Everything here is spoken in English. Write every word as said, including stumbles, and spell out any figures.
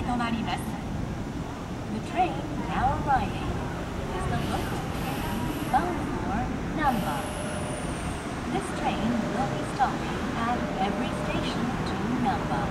止まります。The train now arriving is the local train bound for Namba. This train will be stopping at every station to Namba.